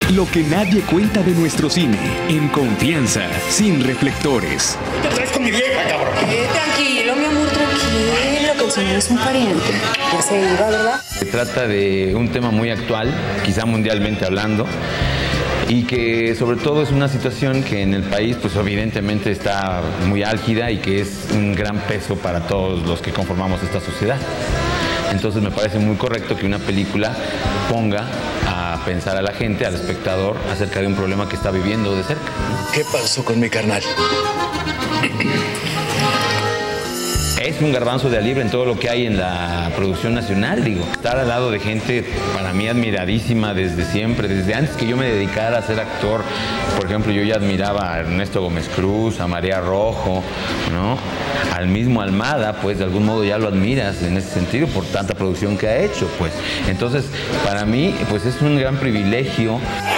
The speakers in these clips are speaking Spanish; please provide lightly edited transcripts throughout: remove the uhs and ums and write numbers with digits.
Lo que nadie cuenta de nuestro cine, en confianza, sin reflectores. ¿Qué traes con mi vieja, cabrón? Tranquilo, mi amor, tranquilo, que el señor es un pariente. Ya se iba, ¿verdad? Se trata de un tema muy actual, quizá mundialmente hablando, y que sobre todo es una situación que en el país pues evidentemente está muy álgida y que es un gran peso para todos los que conformamos esta sociedad. Entonces me parece muy correcto que una película ponga a pensar a la gente, al espectador, acerca de un problema que está viviendo de cerca. ¿Qué pasó con mi carnal? Es un garbanzo de a libre en todo lo que hay en la producción nacional, digo. Estar al lado de gente para mí admiradísima desde siempre, desde antes que yo me dedicara a ser actor. Por ejemplo, yo ya admiraba a Ernesto Gómez Cruz, a María Rojo, ¿no? Al mismo Almada, pues de algún modo ya lo admiras en ese sentido por tanta producción que ha hecho, pues. Entonces, para mí, pues es un gran privilegio.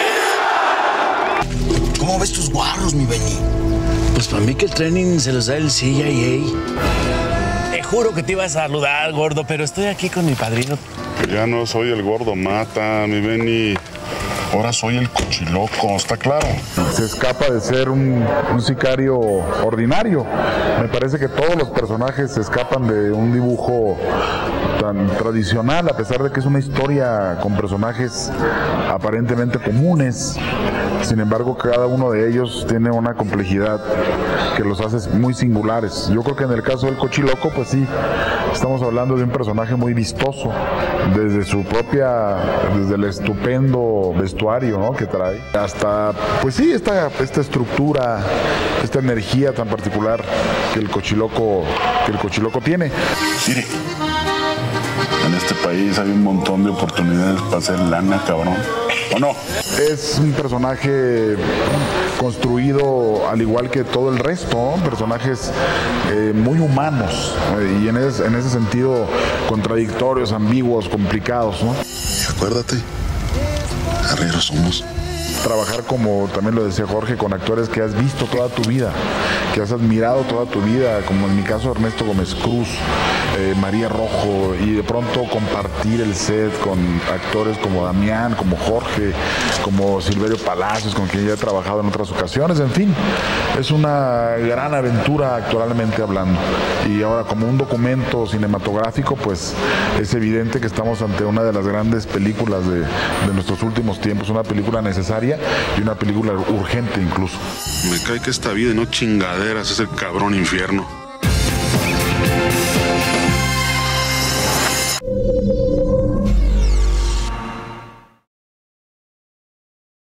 ¿Cómo ves tus guarros, mi Benny? Pues para mí que el training se los da el CIA. Te juro que te iba a saludar, gordo, pero estoy aquí con mi padrino. Ya no soy el gordo mata, mi Benny. Ahora soy el cochiloco, ¿está claro? Se escapa de ser un sicario ordinario. Me parece que todos los personajes se escapan de un dibujo tan tradicional, a pesar de que es una historia con personajes aparentemente comunes. Sin embargo, cada uno de ellos tiene una complejidad que los hace muy singulares. Yo creo que en el caso del Cochiloco, pues sí, estamos hablando de un personaje muy vistoso, desde el estupendo vestuario, ¿no?, que trae, hasta, pues sí, esta estructura, esta energía tan particular que el Cochiloco tiene. Mire, en este país hay un montón de oportunidades para hacer lana, cabrón. ¿O no? Es un personaje construido al igual que todo el resto, ¿no? Personajes muy humanos y en ese sentido contradictorios, ambiguos, complicados, ¿no? Acuérdate, arrieros somos. Trabajar, como también lo decía Jorge, con actores que has visto toda tu vida, que has admirado toda tu vida, como en mi caso Ernesto Gómez Cruz, María Rojo, y de pronto compartir el set con actores como Damián, como Jorge, como Silverio Palacios, con quien ya he trabajado en otras ocasiones. En fin, es una gran aventura actoralmente hablando. Y ahora, como un documento cinematográfico, pues es evidente que estamos ante una de las grandes películas de nuestros últimos tiempos, una película necesaria y una película urgente incluso. Me cae que esta vida y no chingaderas es el cabrón infierno.